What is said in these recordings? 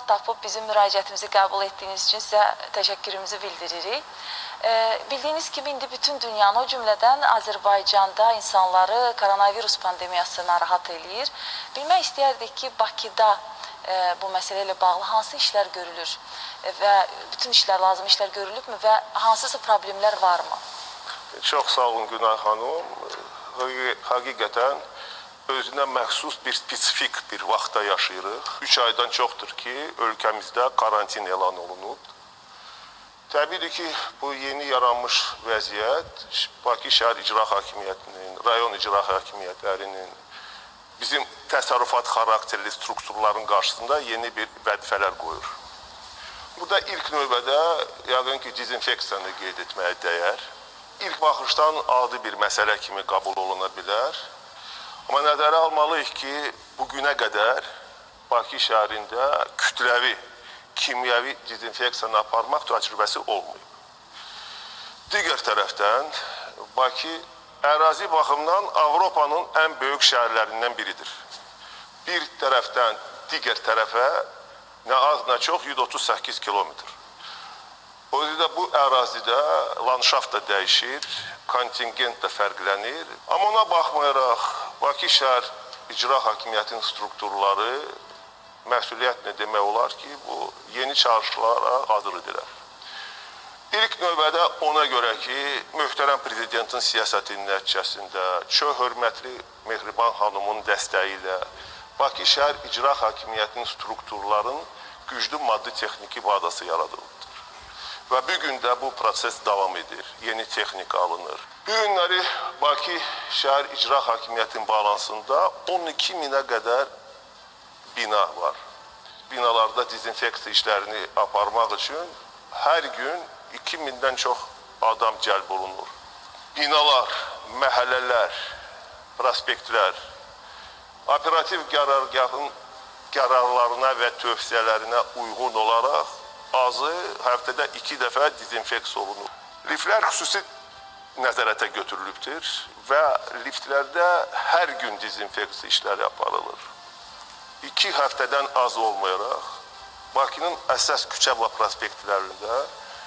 vaxt tapıb bizim müraciətimizi qəbul etdiyiniz üçün sizə təşəkkürümüzü bildiririk. Bildiyiniz kimi, indi bütün dünyanı, o cümlədən Azərbaycanda insanları koronavirus pandemiyası narahat eləyir. Bilmək istəyərdik ki, Bakıda bu məsələ ilə bağlı hansı işlər görülür və bütün işlər, lazım işlər görülübmü və hansısa problemlər varmı? Çox sağ olun Günay xanım. Həqiqətən özünə məxsus bir spesifik bir vaxtda yaşayırıq. 3 aydan çoxdur ki, ölkəmizdə karantin elan olunub. Təbiidir ki, bu yeni yaranmış vəziyyət Bakı şəhər icra hakimiyyətinin, rayon icra hakimiyyətlərinin, bizim təsərrüfat xarakterli strukturların qarşısında yeni bir vəzifələr qoyur. Burada ilk növbədə yəqin ki, dezinfeksiyanı qeyd etməyə dəyər. İlk baxışdan adi bir məsələ kimi qəbul oluna bilər. Amma nəzərə almalıyıq ki, bugünə qədər Bakı şəhərində kütləvi, kimyəvi dezinfeksiyanı aparmaq təcrübəsi olmayıb. Digər tərəfdən, Bakı ərazi baxımdan Avropanın ən böyük şəhərlərindən biridir. Bir tərəfdən digər tərəfə nə az, nə çox 138 kilometr. O yüzden bu ərazidə landşaft da dəyişir, kontingent də fərqlənir. Amma ona baxmayaraq, Bakı şəhər icra hakimiyyətinin strukturları məsuliyyətlə demək olar ki, bu yeni çağrışlara hazır idilər. İlk növbədə ona görə ki, möhtərəm prezidentin siyasətinin nəticəsində çox hörmətli Mehriban xanımın dəstəyi ilə Bakı şəhər icra hakimiyyətinin strukturların güclü maddi-texniki bazası yaradılır. Və bu gün də bu proses davam edir, yeni texnika alınır. Bu günləri Bakı şəhər icra hakimiyyətinin balansında 12 minə qədər bina var. Binalarda dezinfeksiya işlərini aparmaq üçün hər gün 2000-dən çox adam cəlb olunur. Binalar, məhəllələr, prospektlər, operativ qərargahın qərarlarına və tövsiyələrinə uyğun olaraq azı həftədə 2 dəfə dezinfeksiya olunur. Liftlər xüsusi nəzarətə götürülübdür və liftlərdə hər gün dezinfeksiya işləri aparılır. 2 həftədən az olmayaraq Bakının əsas küçə və prospektlərində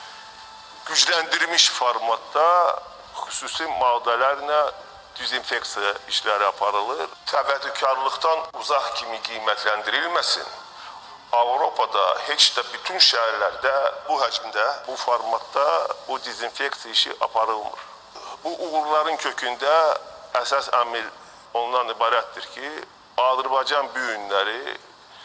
gücləndirilmiş formatda xüsusi maddələrlə dezinfeksiya işləri aparılır. Təvəkkülkarlıqdan uzaq kimi qiymətləndirilməsin. Avropada heç də bütün şəhərlərdə bu həcmdə, bu formatda bu dezinfeksiya işi aparılmır. Bu uğurların kökündə əsas əmil ondan ibarətdir ki, Azərbaycan bu günləri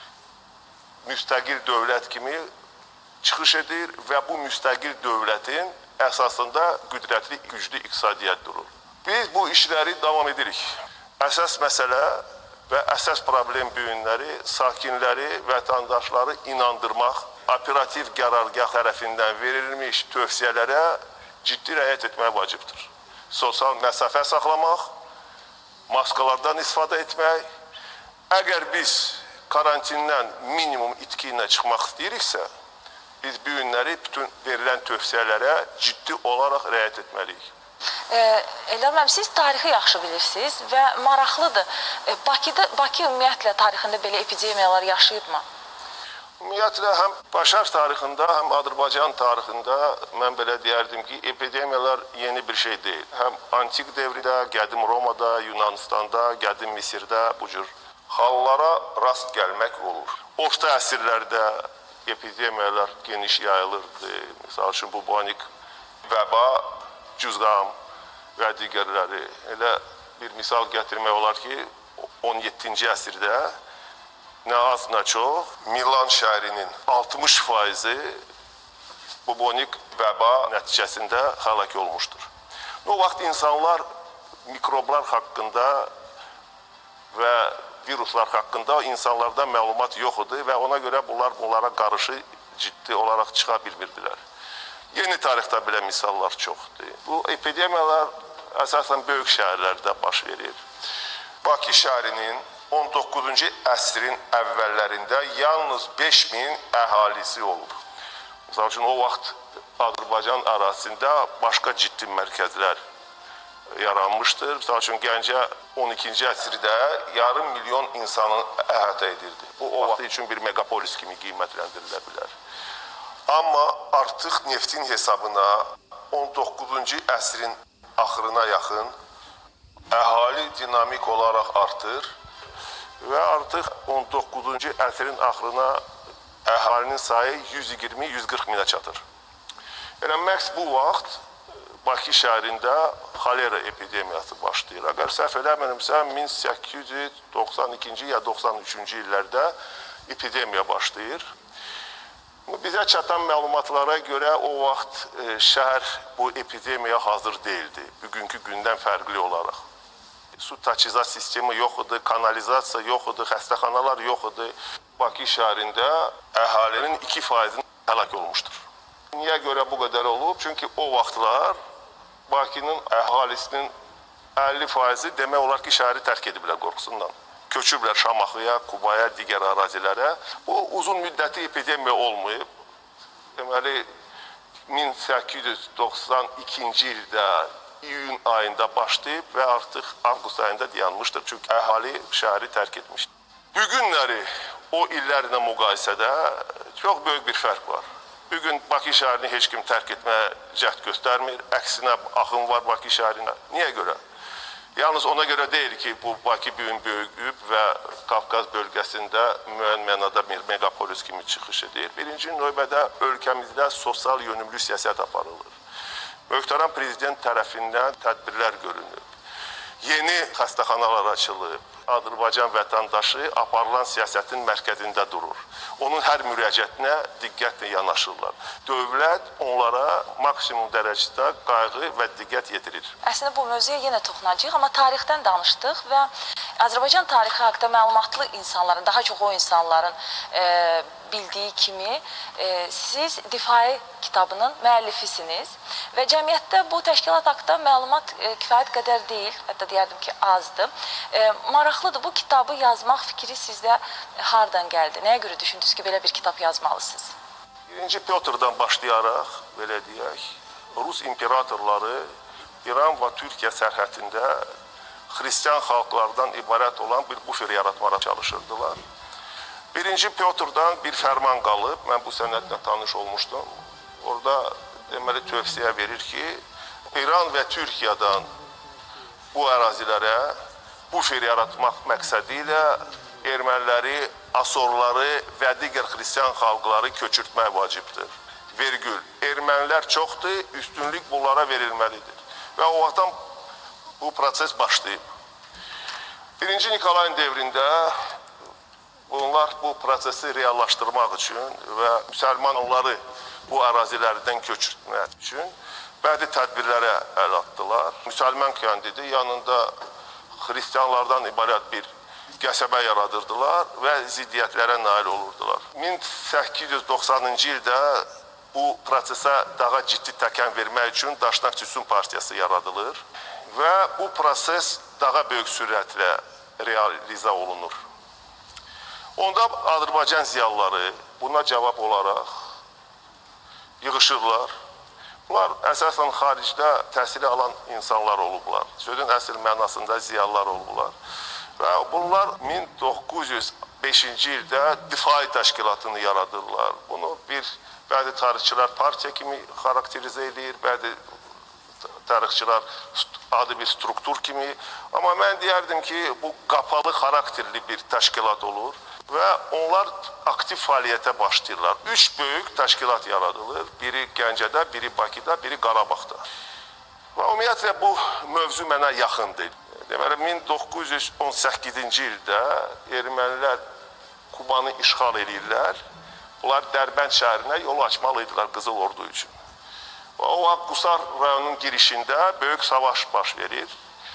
müstəqil dövlət kimi çıxış edir və bu müstəqil dövlətin əsasında qüdrətli, güclü iqtisadiyyat durur. Biz bu işləri davam edirik. Əsas məsələ və əsas problem bu günləri sakinləri, vətəndaşları inandırmaq, operativ qərargah tərəfindən verilmiş tövsiyələrə ciddi riayət etmək vacibdir. Sosial məsafə saxlamaq, maskalardan istifadə etmək. Əgər biz karantindən minimum itki ilə çıxmaq istəyiriksə, biz bu günləri bütün verilən tövsiyələrə ciddi olaraq riayət etməliyik. Elham müəllim, siz tarixi yaxşı bilirsiniz və maraqlıdır. Bakı ümumiyyətlə tarixində belə epidemiyalar yaşayıbmı? Ümumiyyətlə, həm Başar tarixində, həm Azərbaycan tarixində mən belə deyərdim ki, epidemiyalar yeni bir şey deyil. Həm antik devrdə, qədim Romada, Yunanistanda, qədim Misirdə bu cür hallara rast gəlmək olur. Orta əsrlərdə epidemiyalar geniş yayılırdı. Misal üçün, bubonik vəba, cüzğam və digərləri. Elə bir misal gətirmək olar ki, 17-ci əsrdə nə az, nə çox Milan şəhərinin 60% bubonik vəba nəticəsində həlak olmuşdur. O vaxt insanlar mikroblar haqqında və viruslar haqqında insanlarda məlumat yox idi və ona görə bunlara qarşı ciddi olaraq çıxa bilmirdilər. Yeni tarixdə belə misallar çoxdur. Bu epidemiyalar əsasən böyük şəhərlərdə baş verir. Bakı şəhərinin 19-cu əsrin əvvəllərində yalnız 5000 əhalisi olub. Məsəl üçün, o vaxt Azərbaycan ərazisində başqa ciddi mərkəzlər yaranmışdır. Misal üçün Gəncə 12-ci əsrdə yarım milyon insanı əhatə edirdi. Bu o vaxt üçün bir megapolis kimi qiymətləndirilə bilər. Amma artıq neftin hesabına 19-cu əsrin axırına yaxın əhali dinamik olaraq artır və artıq 19-cu əsrin axırına əhalinin sayı 120-140 minə çatır. Yəni, məhz bu vaxt Bakı şəhərində xolera epidemiyası başlayır. Əgər səhv eləmirəmsə, 1892-ci ya 93-cü illərdə epidemiya başlayır. Bizə çatan məlumatlara görə o vaxt şəhər bu epidemiya hazır deyildi, bugünkü gündən fərqli olaraq. Su təchizat sistemi yox idi, kanalizasiya yox idi, xəstəxanalar yox idi. Bakı şəhərində əhalinin 2%-in həlak olmuşdur. Niyə görə bu qədər olub? Çünki o vaxtlar Bakının əhalisinin 50%-i demək olar ki, şəhəri tərk ediblər qorxusundan. Köçüblər Şamaxıya, Qubaya, digər ərazilərə. Bu uzun müddətli epidemiya olmayıb. Deməli, 1892-ci ildə iyun ayında başlayıb və artıq avqust ayında dayanmışdır. Çünki əhali şəhəri tərk etmişdir. Bugünləri o illərlə müqayisədə çox böyük bir fərq var. Bugün Bakı şəhərini heç kim tərk etməyə cəhd göstərmir. Əksinə axın var Bakı şəhərinə. Niyə görə? Yalnız ona görə deyil ki, bu Bakı bugün böyüyüb və Qafqaz bölgəsində müəyyən mənada bir megapolis kimi çıxış edir. Birinci növbədə ölkəmizdə sosial yönümlü siyasət aparılır. Möhtərəm prezident tərəfindən tədbirlər görünüb. Yeni xəstəxanalar açılıb. Azərbaycan vətəndaşı aparılan siyasətin mərkəzində durur. Onun hər müraciətinə diqqətlə yanaşırlar. Dövlət onlara maksimum dərəcədə qayğı və diqqət yetirir. Əslində bu mövzuya yenə toxunacağıq, amma tarixdən danışdıq və Azərbaycan tarixi haqqında məlumatlı insanların, daha çox o insanların bildiyi kimi siz Difai kitabının müəllifisiniz və cəmiyyətdə bu təşkilat haqqında məlumat kifayət qədər deyil, hətta deyərdim ki, azdır. Maraqlıdır, bu kitabı yazmaq fikri sizdə hardan gəldi? Nəyə görə düşündünüz ki, belə bir kitab yazmalısınız? Birinci Pyotr'dan başlayaraq, belə deyək, Rus imperatorları İran və Türkiyə sərhədində xristiyan xalqlardan ibarət olan bir bufer yaratmağa çalışırdılar. Birinci Pyotr'dan bir fərman qalıb, mən bu sənədlə tanış olmuşdum. Orada deməli tövsiyə verir ki, İran və Türkiyədən bu ərazilərə bufer yaratmaq məqsədi ilə erməniləri, asorları və digər xristiyan xalqları köçürtmək vacibdir. Vergül, ermənilər çoxdur, üstünlük bunlara verilməlidir. Və o vaxtdan bu proses başlayıb. Birinci Nikolayın devrində bunlar bu prosesi reallaşdırmaq üçün və müsəlman onları bu ərazilərdən köçürtmək üçün bəzi tədbirlərə əl atdılar. Müsəlman kəndidi yanında xristiyanlardan ibarət bir qəsəbə yaradırdılar və ziddiyyətlərə nail olurdular. 1890-cı ildə bu prosesə daha ciddi təkan vermək üçün Daşnak Cüsün Partiyası yaradılır və bu proses daha böyük sürətlə realizə olunur. Onda Azərbaycan ziyalıları buna cavab olaraq yığışırlar. Bunlar əsasən xaricdə təhsili alan insanlar olublar. Sözün əsl mənasında ziyalılar olublar. Və bunlar 1905-ci ildə Difai təşkilatını yaradırlar. Bunu bəzi tarixçilər partiya kimi xarakterizə edir, bəzi tarixçilər adı bir struktur kimi. Amma mən deyərdim ki, bu qapalı xarakterli bir təşkilat olur və onlar aktiv fəaliyyətə başlayırlar. 3 böyük təşkilat yaradılır. Biri Gəncədə, biri Bakıda, biri Qarabağda. Və ümumiyyətlə bu mövzu mənə yaxındır. Deməli, 1918-ci ildə ermənilər Kubanı işğal edirlər. Bunlar Dərbənd şəhərinə yol açmalıydılar Qızıl Ordu üçün. O vaxt Qusar rayonunun girişində böyük savaş baş verir.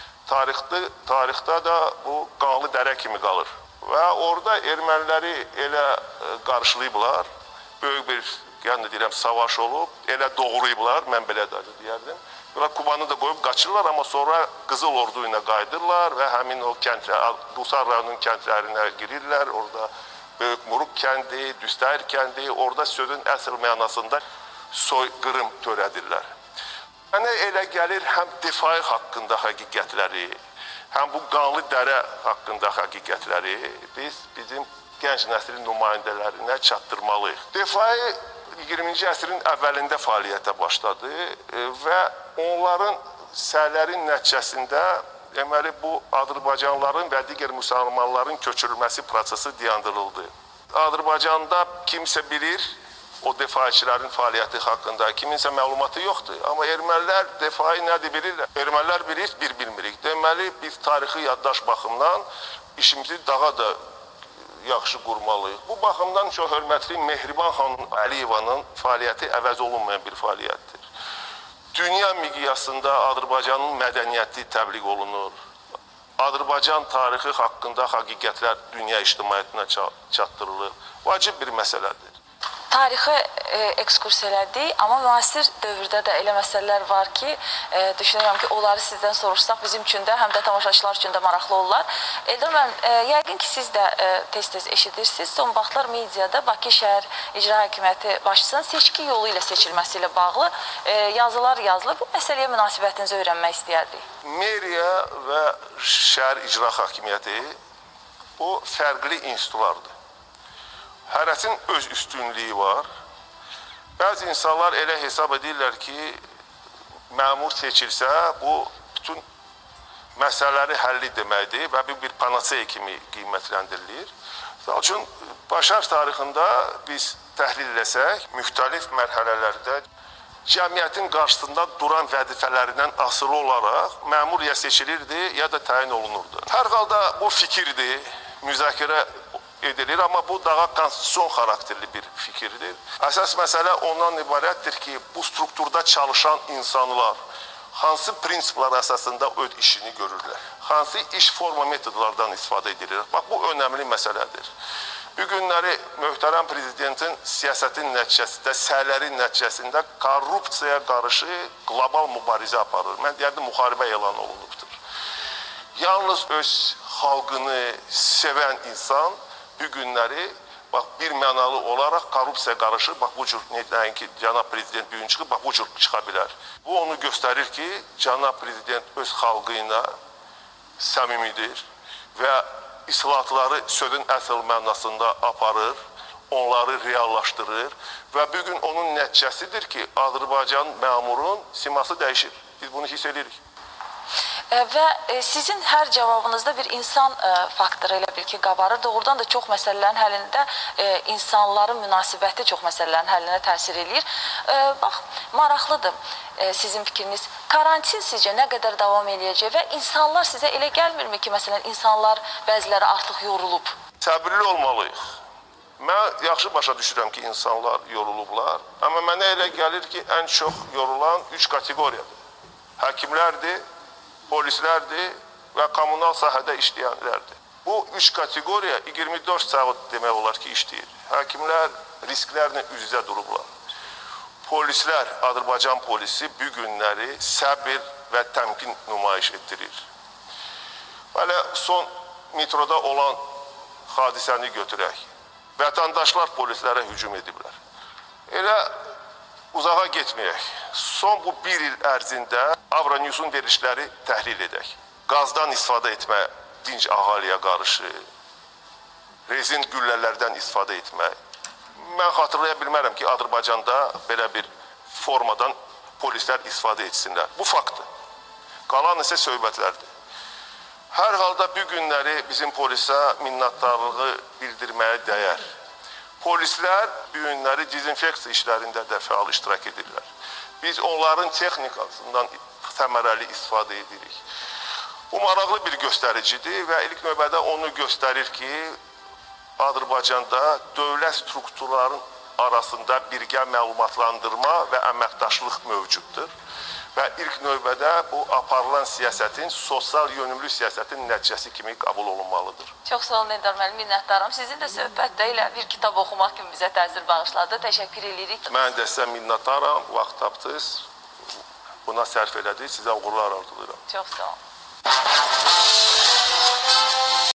Tarixdə da bu qanlı dərə kimi qalır. Və orada erməniləri elə qarşılayıblar. Böyük bir, yəni deyirəm, savaş olub. Elə doğrayıblar, mən belə deyərdim. Kubanı da qoyub qaçırlar, amma sonra Qızıl Ordu ilə qayıdırlar və həmin o Qusar rayonunun kəndlərinə girirlər. Orada Böyük Muruq kəndi, Düstəyir kəndi, orada sözün əsl mənasında soyqırım törədirlər. Mənə elə gəlir, həm difai haqqında həqiqətləri, həm bu qanlı dərə haqqında həqiqətləri bizim gənc nəslin nümayəndələrinə çatdırmalıyıq. Difai 20-ci əsrin əvvəlində fəaliyyətə başladı və onların səylərin nəticəsində deməli, bu Azərbaycanlıların və digər müsəlmanların köçürülməsi prosesi dayandırıldı. Azərbaycanda kimsə bilir, o difaiçilərin fəaliyyəti haqqında kiminsə məlumatı yoxdur. Amma ermənilər difai nədir bilirlər? Ermənilər bilir, bir bilmirik. Deməli, biz tarixi yaddaş baxımdan işimizi daha da yaxşı qurmalıyıq. Bu baxımdan çox hörmətli Mehriban xanım Əliyevanın fəaliyyəti əvəz olunmayan bir fəaliyyətdir. Dünya miqyasında Azərbaycanın mədəniyyəti təbliğ olunur. Azərbaycan tarixi haqqında həqiqətlər dünya ictimaiyyətinə çatdırılır. Vacib bir məsələdir. Tarixi ekskurs elədik, amma müasir dövrdə də elə məsələlər var ki, düşünürəm ki, onları sizdən soruşsaq bizim üçün də, həm də tamaşaçılar üçün də maraqlı olurlar. Eldar müəllim, yəqin ki, siz də tez-tez eşidirsiniz. Son vaxtlar mediada Bakı şəhər icra hakimiyyəti başçısının seçki yolu ilə seçilməsi ilə bağlı yazılar yazılır. Bu məsələyə münasibətinizi öyrənmək istəyərdik. Meriya və şəhər icra hakimiyyəti o fərqli institutlardır. Hərəsin öz üstünlüyü var. Bəzi insanlar elə hesab edirlər ki, məmur seçilsə, bu bütün məsələləri həlli deməkdir və bir panasey kimi qiymətləndirilir. Misal üçün, Başar tarixində biz təhlil etsək, müxtəlif mərhələlərdə cəmiyyətin qarşısında duran vəzifələrindən asılı olaraq məmur ya seçilirdi, ya da təyin olunurdu. Hər halda bu fikirdir, müzakirə edilir, amma bu daha konstitusiyon xarakterli bir fikirdir. Əsas məsələ ondan ibarətdir ki, bu strukturda çalışan insanlar hansı prinsiplər əsasında öz işini görürlər, hansı iş forma metodlardan istifadə edilir. Bax, bu önəmli məsələdir. Bu günləri möhtərəm prezidentin siyasətin nəticəsində, səylərin nəticəsində korrupsiyaya qarşı qlobal mübarizə aparır. Mən deyərdim, müharibə elan olunubdur. Yalnız öz xalqını sevən insan bu günləri bir mənalı olaraq korrupsiya qarışır. Bax, bu cür, nəinki cənab prezident bir gün çıxıb, bax, bu cür çıxa bilər. Bu onu göstərir ki, cənab prezident öz xalqı ilə səmimidir və islahatları sözün əsl mənasında aparır, onları reallaşdırır və bu gün onun nəticəsidir ki, Azərbaycan məmurun siması dəyişir. Biz bunu hiss edirik. Və sizin hər cavabınızda bir insan faktoru elə bil ki, qabarır. Doğrudan da çox məsələlərin həllində insanların münasibəti çox məsələlərin həllinə təsir edir. Bax, maraqlıdır sizin fikriniz. Karantin sizcə nə qədər davam eləyəcək və insanlar sizə elə gəlmirmi ki, məsələn, insanlar bəziləri artıq yorulub? Səbirli olmalıyıq. Mən yaxşı başa düşürəm ki, insanlar yorulublar. Amma mənə elə gəlir ki, ən çox yorulan 3 kateqoriyadır. Həkimlərdir, polislərdir və kommunal sahədə işləyənlərdir. Bu 3 kateqoriya 24 saat demək olar ki, işləyir. Həkimlər risklərlə üz-üzə durublar. Polislər, Azərbaycan polisi bu günləri səbir və təmkin nümayiş etdirir. Hələ son metroda olan hadisəni götürək. Vətəndaşlar polislərə hücum ediblər. Elə uzağa getməyək. Son bu bir il ərzində Avronewsun verilişləri təhlil edək. Qazdan istifadə etmə dinc ahaliyə qarşı, rezin güllələrdən istifadə etmək. Mən xatırlaya bilmərəm ki, Azərbaycanda belə bir formadan polislər istifadə etsinlər. Bu faktdır. Qalan isə söhbətlərdir. Hər halda bu günləri bizim polisə minnətdarlığı bildirməyə dəyər. Polislər bu günləri dezinfeksiya işlərində də fəal iştirak edirlər. Biz onların texnikasından səmərəli istifadə edirik. Bu maraqlı bir göstəricidir və ilk növbədə onu göstərir ki, Azərbaycanda dövlət strukturların arasında birgə məlumatlandırma və əməkdaşlıq mövcuddur. Və ilk növbədə bu aparılan siyasətin, sosial yönümlü siyasətin nəticəsi kimi qəbul olunmalıdır. Çox sağ olun, Eldar müəllim, minnətdaram. Sizin də söhbətdə ilə bir kitab oxumaq kimi bizə təsir bağışladı. Təşəkkür edirik. Mən də sizə minnətdaram, vaxt tapdınız, buna sərf elədiniz. Sizə uğurlar arzulayıram. Çox sağ olun.